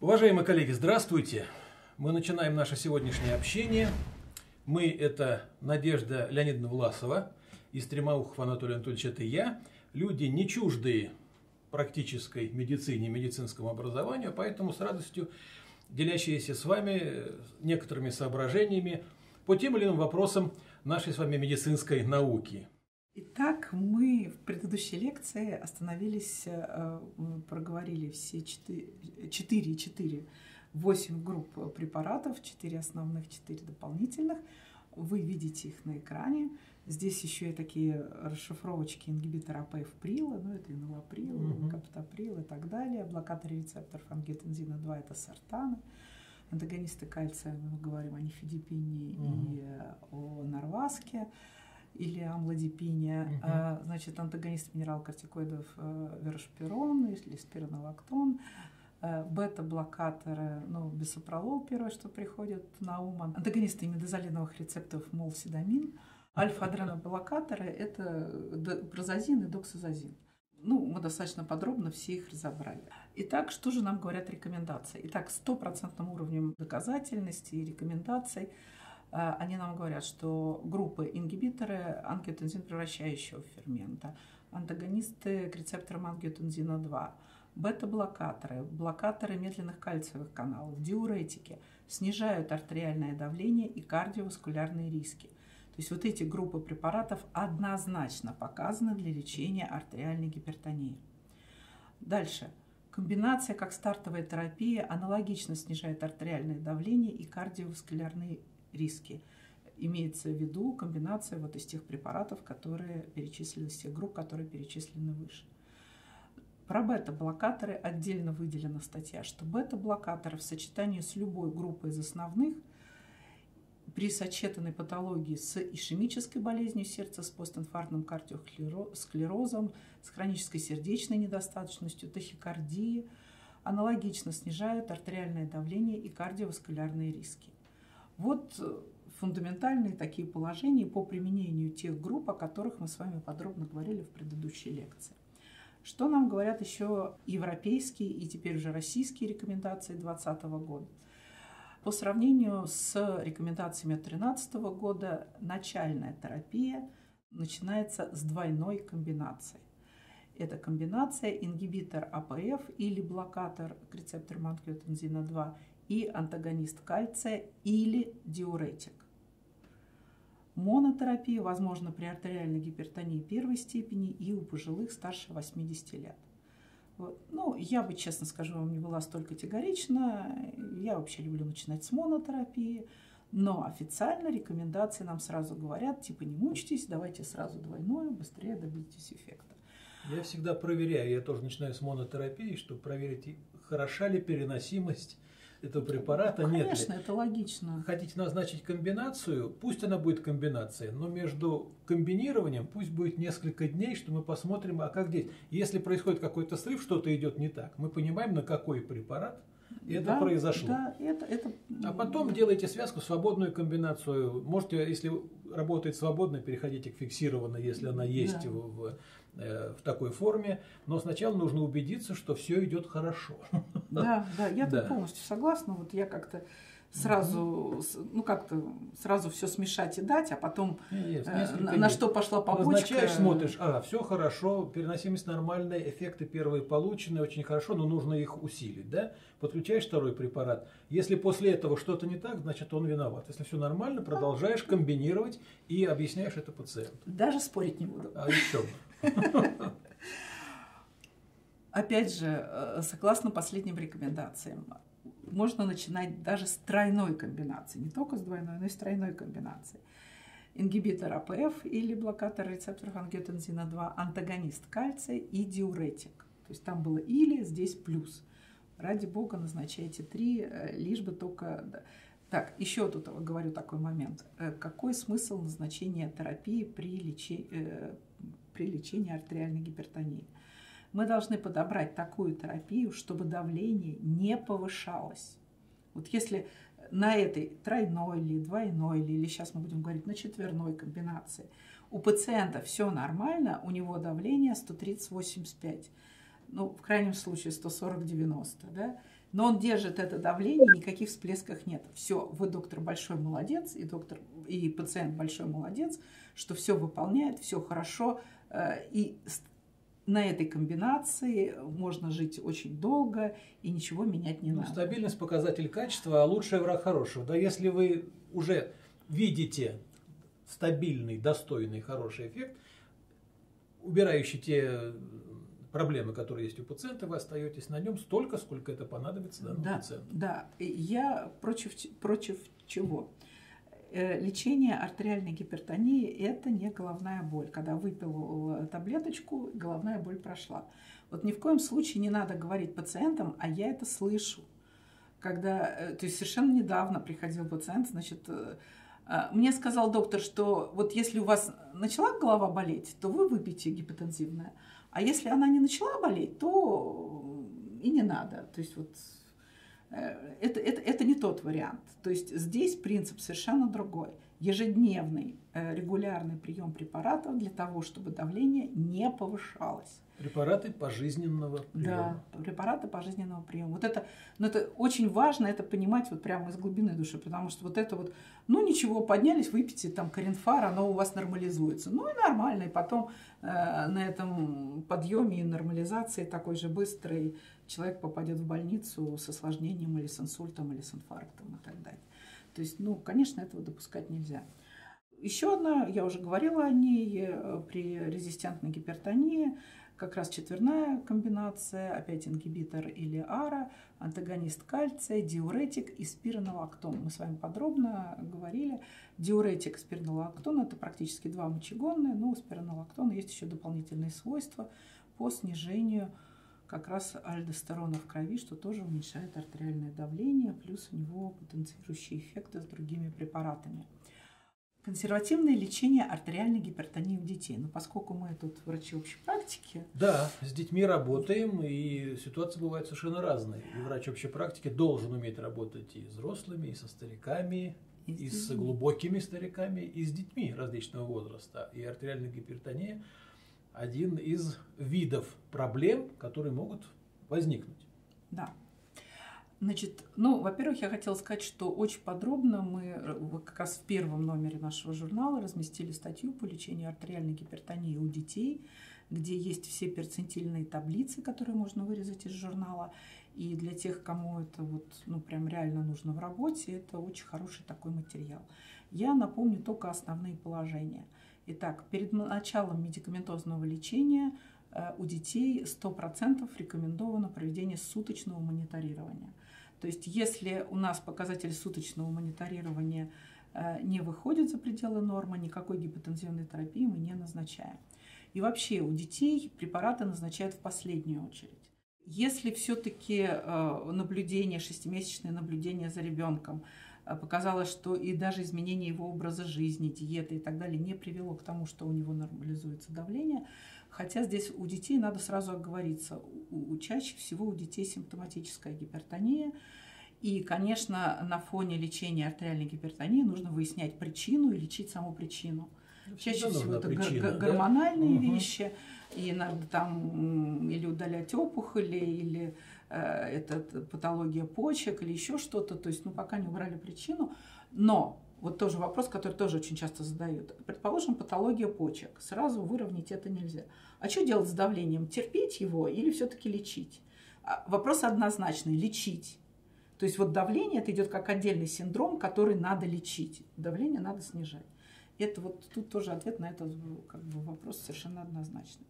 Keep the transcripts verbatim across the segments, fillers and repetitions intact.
Уважаемые коллеги, здравствуйте! Мы начинаем наше сегодняшнее общение. Мы – это Надежда Леонидовна Власова, из Тремаухов Анатолий Анатольевич – это я. Люди не чуждые практической медицине, медицинскому образованию, поэтому с радостью делящиеся с вами некоторыми соображениями по тем или иным вопросам нашей с вами медицинской науки. Итак, мы в предыдущей лекции остановились, проговорили все четыре, четыре, восемь групп препаратов, четыре основных, четыре дополнительных. Вы видите их на экране. Здесь еще и такие расшифровочки ингибитора АПФ-прила, ну это энолаприл, угу. каптоприл и так далее. Блокаторы рецепторов ангиотензина два – это сортаны. Антагонисты кальция, мы говорим о нифедипине угу. и о норваске. Или амлодипине, uh-huh. а, значит, антагонист минералокортикоидов а, верошпирон или спиронолактон, а, бета-блокаторы, ну, бисопролол первое, что приходит на ум, антагонисты имидазолиновых рецепторов молсидамин, альфа-адреноблокаторы – это прозазин и доксазазин. Ну, мы достаточно подробно все их разобрали. Итак, что же нам говорят рекомендации? Итак, стопроцентным уровнем доказательности и рекомендаций они нам говорят, что группы ингибиторы ангиотензин превращающего фермента, антагонисты к рецепторам ангиотензина два, бета-блокаторы, блокаторы медленных кальциевых каналов, диуретики снижают артериальное давление и кардиоваскулярные риски. То есть вот эти группы препаратов однозначно показаны для лечения артериальной гипертонии. Дальше. Комбинация как стартовая терапия аналогично снижает артериальное давление и кардиоваскулярные риски. Имеется в виду комбинация вот из тех препаратов, которые перечислены, из тех групп, которые перечислены выше. Про бета-блокаторы отдельно выделена статья, что бета-блокаторы в сочетании с любой группой из основных при сочетанной патологии с ишемической болезнью сердца, с постинфарктным кардиосклерозом, с хронической сердечной недостаточностью, тахикардией, аналогично снижают артериальное давление и кардиоваскулярные риски. Вот фундаментальные такие положения по применению тех групп, о которых мы с вами подробно говорили в предыдущей лекции. Что нам говорят еще европейские и теперь уже российские рекомендации две тысячи двадцатого года? По сравнению с рекомендациями две тысячи тринадцатого года, начальная терапия начинается с двойной комбинацией. Это комбинация ингибитор АПФ или блокатор к рецепторам ангиотензина два и антагонист кальция или диуретик. Монотерапия возможна при артериальной гипертонии первой степени и у пожилых старше восьмидесяти лет. Вот. Ну, я бы, честно скажу, вам не была столь категорична. Я вообще люблю начинать с монотерапии. Но официально рекомендации нам сразу говорят, типа не мучайтесь, давайте сразу двойную, быстрее добьетесь эффекта. Я всегда проверяю, я тоже начинаю с монотерапии, чтобы проверить, хороша ли переносимость этого препарата, Конечно, нет ли. Конечно, это логично. Хотите назначить комбинацию, пусть она будет комбинация, но между комбинированием пусть будет несколько дней, что мы посмотрим, а как здесь. Если происходит какой-то срыв, что-то идет не так, мы понимаем, на какой препарат это да, произошло. Да, это, это... А потом делайте связку, свободную комбинацию. Можете, если работает свободно, переходите к фиксированной, если она есть да. в, в, в такой форме. Но сначала нужно убедиться, что все идет хорошо. Да, да, я да. тут полностью согласна. Вот я как-то сразу, ну как-то сразу все смешать и дать, а потом Нет, на, на что пошла побочка. Назначаешь, смотришь, а, все хорошо, переносимость нормальная, эффекты первые получены, очень хорошо, но нужно их усилить, да? Подключаешь второй препарат. Если после этого что-то не так, значит он виноват. Если все нормально, продолжаешь комбинировать и объясняешь это пациенту. Даже спорить не буду. А еще бы. Опять же, согласно последним рекомендациям, можно начинать даже с тройной комбинации, не только с двойной, но и с тройной комбинацией. Ингибитор АПФ или блокатор рецепторов ангиотензина два, антагонист кальция и диуретик. То есть там было или, здесь плюс. Ради бога, назначайте три, лишь бы только... Так, еще тут говорю такой момент. Какой смысл назначения терапии при лечении, при лечении артериальной гипертонии? Мы должны подобрать такую терапию, чтобы давление не повышалось. Вот если на этой тройной или двойной, или сейчас мы будем говорить на четверной комбинации, у пациента все нормально, у него давление сто тридцать восемьдесят пять, ну, в крайнем случае сто сорок девяносто, да? Но он держит это давление, никаких всплесков нет. Все, вы, доктор, большой молодец, и доктор, и пациент большой молодец, что все выполняет, все хорошо. И на этой комбинации можно жить очень долго, и ничего менять не ну, надо. Стабильность – показатель качества, а лучший враг хорошего. Да, если вы уже видите стабильный, достойный, хороший эффект, убирающий те проблемы, которые есть у пациента, вы остаетесь на нем столько, сколько это понадобится данному да, пациенту. Да, я против, против чего? Лечение артериальной гипертонии – это не головная боль. Когда выпил таблеточку, головная боль прошла. Вот ни в коем случае не надо говорить пациентам, а я это слышу. Когда, то есть совершенно недавно приходил пациент, значит, мне сказал доктор, что вот если у вас начала голова болеть, то вы выпьете гипотензивное. А если она не начала болеть, то и не надо. То есть вот это, это, это не тот вариант. То есть здесь принцип совершенно другой. Ежедневный регулярный прием препаратов для того, чтобы давление не повышалось. Препараты пожизненного приема. Да, препараты пожизненного приема. Вот это, ну это очень важно это понимать вот прямо из глубины души, потому что вот это вот, ну ничего, поднялись, выпейте там коринфар, оно у вас нормализуется. Ну и нормально, и потом э, на этом подъеме и нормализации такой же быстрый человек попадет в больницу с осложнением или с инсультом, или с инфарктом и так далее. То есть, ну, конечно, этого допускать нельзя. Еще одна, я уже говорила о ней, при резистентной гипертонии, как раз четверная комбинация, опять ингибитор или ара, антагонист кальция, диуретик и спиронолактон. Мы с вами подробно говорили. Диуретик, спиронолактон – это практически два мочегонные, но у спиронолактона есть еще дополнительные свойства по снижению как раз альдостерона в крови, что тоже уменьшает артериальное давление, плюс у него потенцирующие эффекты с другими препаратами. Консервативное лечение артериальной гипертонии у детей. Но поскольку мы тут врачи общей практики... Да, с детьми работаем, и ситуации бывают совершенно разные. И врач общей практики должен уметь работать и с взрослыми, и со стариками, и, и с глубокими стариками, и с детьми различного возраста. И артериальная гипертония – один из видов проблем, которые могут возникнуть. Да. Значит, ну, во-первых, я хотела сказать, что очень подробно мы как раз в первом номере нашего журнала разместили статью по лечению артериальной гипертонии у детей, где есть все перцентильные таблицы, которые можно вырезать из журнала. И для тех, кому это вот, ну, прям реально нужно в работе, это очень хороший такой материал. Я напомню только основные положения. Итак, перед началом медикаментозного лечения у детей сто процентов рекомендовано проведение суточного мониторирования. То есть если у нас показатель суточного мониторирования не выходит за пределы нормы, никакой гипотензивной терапии мы не назначаем. И вообще у детей препараты назначают в последнюю очередь. Если все-таки наблюдение, шестимесячное наблюдение за ребенком показало, что и даже изменение его образа жизни, диеты и так далее не привело к тому, что у него нормализуется давление, хотя здесь у детей надо сразу оговориться, у, у, чаще всего у детей симптоматическая гипертония, и, конечно, на фоне лечения артериальной гипертонии нужно выяснять причину и лечить саму причину. Чаще всего это причина, гормональные да? вещи, угу. И надо там или удалять опухоли, или э, это патология почек, или еще что-то. То есть, ну, пока не убрали причину. Но вот тоже вопрос, который тоже очень часто задают. Предположим, патология почек. Сразу выровнять это нельзя. А что делать с давлением? Терпеть его или все-таки лечить? Вопрос однозначный – лечить. То есть вот давление это идет как отдельный синдром, который надо лечить. Давление надо снижать. Это вот тут тоже ответ на этот как бы, вопрос совершенно однозначный.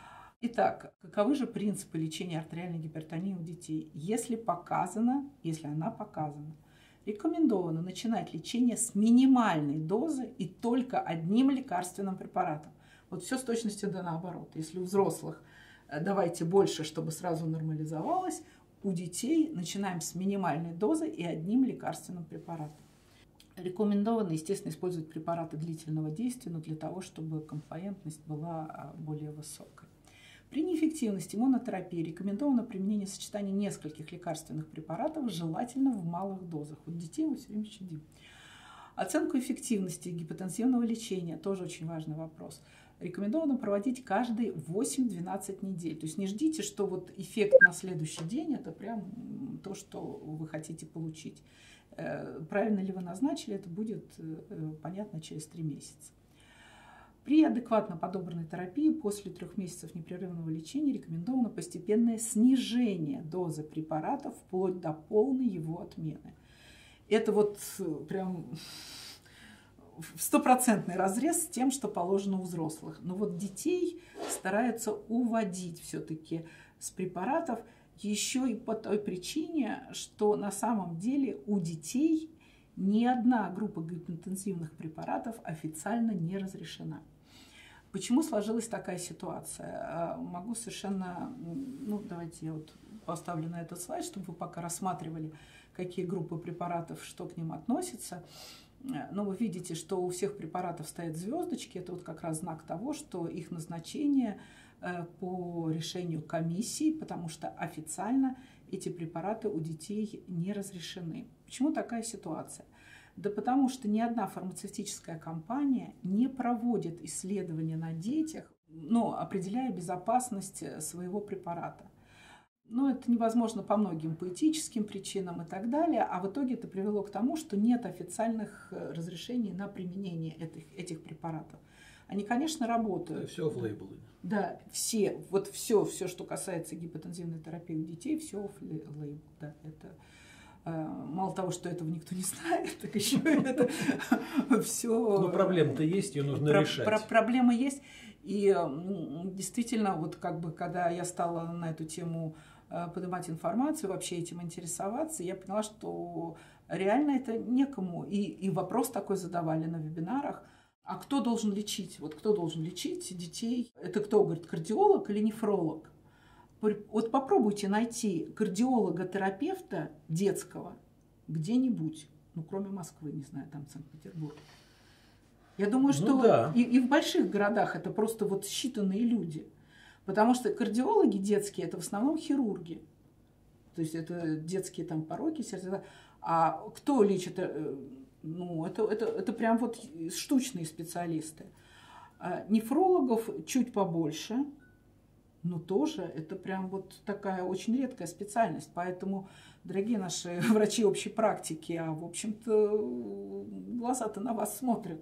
Итак, каковы же принципы лечения артериальной гипертонии у детей? Если показано, если она показана, рекомендовано начинать лечение с минимальной дозы и только одним лекарственным препаратом. Вот все с точностью да наоборот. Если у взрослых давайте больше, чтобы сразу нормализовалось, у детей начинаем с минимальной дозы и одним лекарственным препаратом. Рекомендовано, естественно, использовать препараты длительного действия, но для того, чтобы комплаентность была более высокой. При неэффективности монотерапии рекомендовано применение сочетания нескольких лекарственных препаратов, желательно в малых дозах. Вот детей мы все время щадим. Оценку эффективности гипотензивного лечения тоже очень важный вопрос. Рекомендовано проводить каждые восемь-двенадцать недель. То есть не ждите, что вот эффект на следующий день – это прям то, что вы хотите получить. Правильно ли вы назначили, это будет понятно через три месяца. При адекватно подобранной терапии после трех месяцев непрерывного лечения рекомендовано постепенное снижение дозы препаратов вплоть до полной его отмены. Это вот прям стопроцентный разрез с тем, что положено у взрослых. Но вот детей стараются уводить все-таки с препаратов еще и по той причине, что на самом деле у детей ни одна группа гипоинтенсивных препаратов официально не разрешена. Почему сложилась такая ситуация? Могу совершенно, ну давайте я вот поставлю на этот слайд, чтобы вы пока рассматривали, какие группы препаратов, что к ним относится. Но вы видите, что у всех препаратов стоят звездочки. Это вот как раз знак того, что их назначение по решению комиссии, потому что официально эти препараты у детей не разрешены. Почему такая ситуация? Да потому что ни одна фармацевтическая компания не проводит исследования на детях, но определяя безопасность своего препарата. Но это невозможно по многим поэтическим причинам и так далее, а в итоге это привело к тому, что нет официальных разрешений на применение этих, этих препаратов. Они, конечно, работают. Все офф-лейбл. Да, все, вот все, все, что касается гипотензивной терапии у детей, все офф-лейбл. Да, это мало того, что этого никто не знает, так еще это все. Но проблема-то есть, ее нужно про, решать. Про, проблема есть, и действительно, вот как бы, когда я стала на эту тему поднимать информацию, вообще этим интересоваться, я поняла, что реально это некому. И, и вопрос такой задавали на вебинарах. А кто должен лечить? Вот кто должен лечить детей? Это кто, говорит, кардиолог или нефролог? Вот попробуйте найти кардиолога-терапевта детского где-нибудь, ну, кроме Москвы, не знаю, там Санкт-Петербург. Я думаю, что ну, да. и, и в больших городах это просто вот считанные люди. Потому что кардиологи детские – это в основном хирурги. То есть это детские там пороки, сердца. А кто лечит? Ну, это, это, это прям вот штучные специалисты. А нефрологов чуть побольше, но тоже это прям вот такая очень редкая специальность. Поэтому, дорогие наши врачи общей практики, а в общем-то глаза-то на вас смотрят.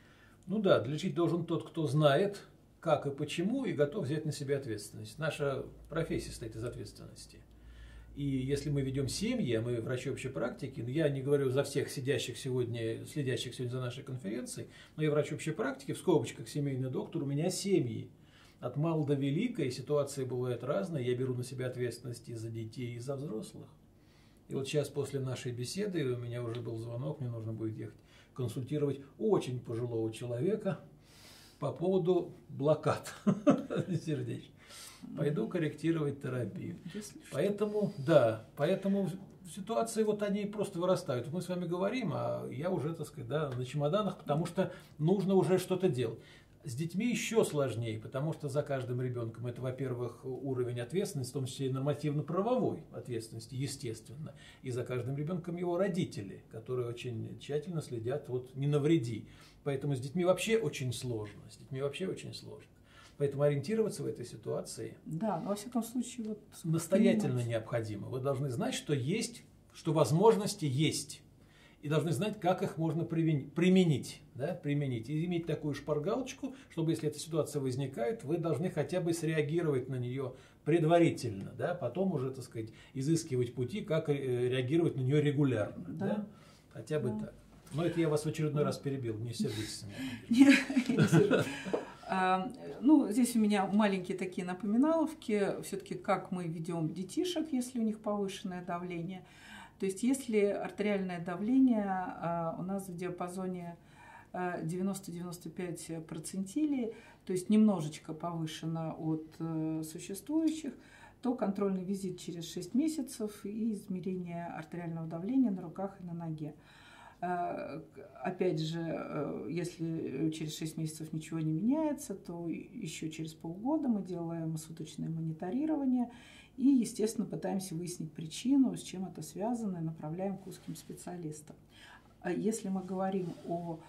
Ну да, лечить должен тот, кто знает, как и почему, и готов взять на себя ответственность. Наша профессия состоит из ответственности. И если мы ведем семьи, а мы врачи общей практики, я не говорю за всех сидящих сегодня, следящих сегодня за нашей конференцией, но я врач общей практики, в скобочках семейный доктор, у меня семьи. От мала до велика, и ситуации бывают разные, я беру на себя ответственность и за детей, и за взрослых. И вот сейчас после нашей беседы у меня уже был звонок, мне нужно будет ехать консультировать очень пожилого человека по поводу блокад сердечных. Пойду корректировать терапию. Поэтому, да, поэтому ситуации вот они просто вырастают. Мы с вами говорим, а я уже, так сказать, да, на чемоданах, потому что нужно уже что-то делать. С детьми еще сложнее, потому что за каждым ребенком это, во-первых, уровень ответственности, в том числе и нормативно-правовой ответственности, естественно. И за каждым ребенком его родители, которые очень тщательно следят, вот не навреди. Поэтому с детьми вообще очень сложно. С детьми вообще очень сложно. Поэтому ориентироваться в этой ситуации, да, но во всяком случае, вот настоятельно понимать. необходимо. Вы должны знать, что есть, что возможности есть. И должны знать, как их можно применить, да, применить. И иметь такую шпаргалочку, чтобы, если эта ситуация возникает, вы должны хотя бы среагировать на нее предварительно, да, потом уже, так сказать, изыскивать пути, как реагировать на нее регулярно. Да. Да? Хотя бы да. Так. Но это я вас в очередной да. раз перебил, не сердитесь на меня. Ну, здесь у меня маленькие такие напоминаловки, все-таки как мы ведем детишек, если у них повышенное давление. То есть если артериальное давление у нас в диапазоне девяносто — девяносто пять процентилей, то есть немножечко повышено от существующих, то контрольный визит через шесть месяцев и измерение артериального давления на руках и на ноге. Опять же, если через шесть месяцев ничего не меняется, то еще через полгода мы делаем суточное мониторирование и, естественно, пытаемся выяснить причину, с чем это связано, и направляем к узким специалистам. Если мы говорим о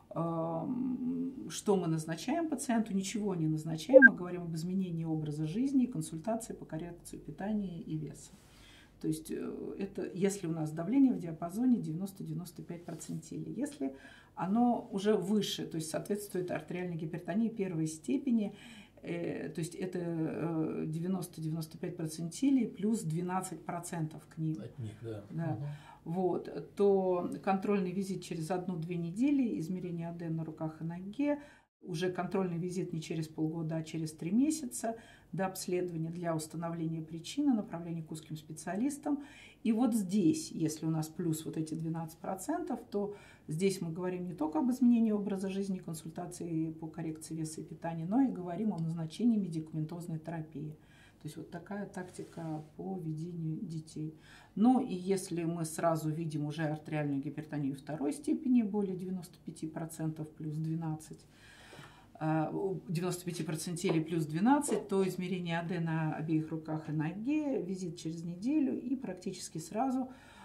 что мы назначаем пациенту, ничего не назначаем, мы говорим об изменении образа жизни, консультации по коррекции питания и веса. То есть это если у нас давление в диапазоне девяносто — девяносто пять процентилей. Если оно уже выше, то есть соответствует артериальной гипертонии первой степени, э, то есть это девяносто — девяносто пять процентилей плюс двенадцать процентов к ним. От них, да. Да. Угу. Вот, то контрольный визит через одну-две недели, измерение АД на руках и ноге, уже контрольный визит не через полгода, а через три месяца, до обследования для установления причины, направления к узким специалистам. И вот здесь, если у нас плюс вот эти двенадцать процентов, то здесь мы говорим не только об изменении образа жизни, консультации по коррекции веса и питания, но и говорим о назначении медикаментозной терапии. То есть вот такая тактика по ведению детей. Ну и если мы сразу видим уже артериальную гипертонию второй степени, более девяноста пяти процентов плюс двенадцать, девяносто пять процентилей плюс двенадцать, то измерение АД на обеих руках и ноге, визит через неделю, и практически сразу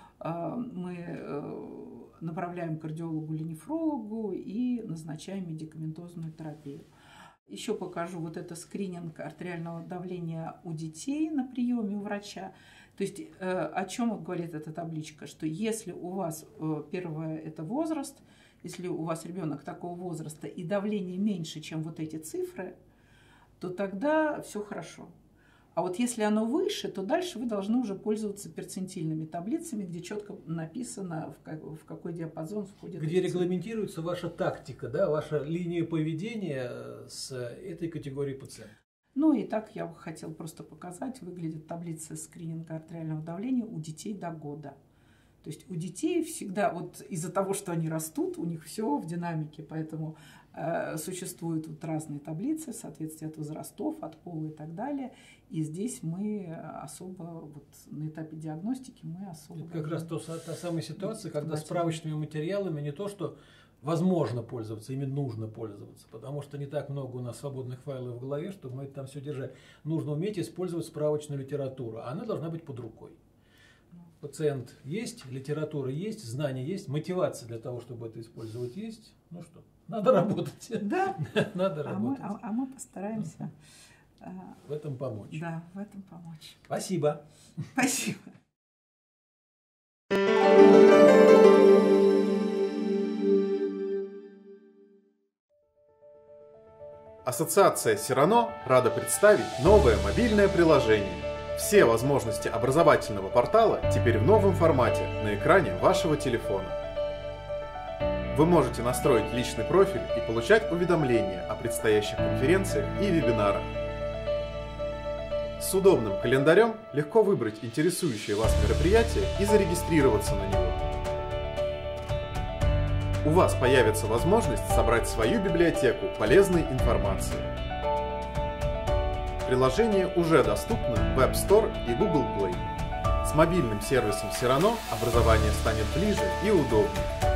мы направляем к кардиологу или нефрологу и назначаем медикаментозную терапию. Еще покажу вот это скрининг артериального давления у детей на приеме у врача. То есть о чем говорит эта табличка? Что если у вас, первое, это возраст, если у вас ребенок такого возраста и давление меньше, чем вот эти цифры, то тогда все хорошо. А вот если оно выше, то дальше вы должны уже пользоваться перцентильными таблицами, где четко написано, в какой диапазон входит. Где регламентируется ваша тактика, да, ваша линия поведения с этой категорией пациентов. Ну и так я бы хотела просто показать, выглядит таблица скрининга артериального давления у детей до года. То есть у детей всегда, вот из-за того, что они растут, у них все в динамике, поэтому э, существуют вот разные таблицы в соответствии от возрастов, от пола и так далее. И здесь мы особо, вот на этапе диагностики мы особо... Это как раз то, та самая ситуация, когда справочными материалами не то, что возможно пользоваться, ими нужно пользоваться, потому что не так много у нас свободных файлов в голове, чтобы мы это там все держать. Нужно уметь использовать справочную литературу, а она должна быть под рукой. Пациент есть, литература есть, знания есть, мотивация для того, чтобы это использовать, есть. Ну что, надо работать. Да, надо работать. А мы, а мы постараемся в этом помочь. Да, в этом помочь. Спасибо. Спасибо. Ассоциация Сирано рада представить новое мобильное приложение. Все возможности образовательного портала теперь в новом формате на экране вашего телефона. Вы можете настроить личный профиль и получать уведомления о предстоящих конференциях и вебинарах. С удобным календарем легко выбрать интересующее вас мероприятие и зарегистрироваться на него. У вас появится возможность собрать свою библиотеку полезной информации. Приложение уже доступно в App Store и Google Play. С мобильным сервисом Сирано образование станет ближе и удобнее.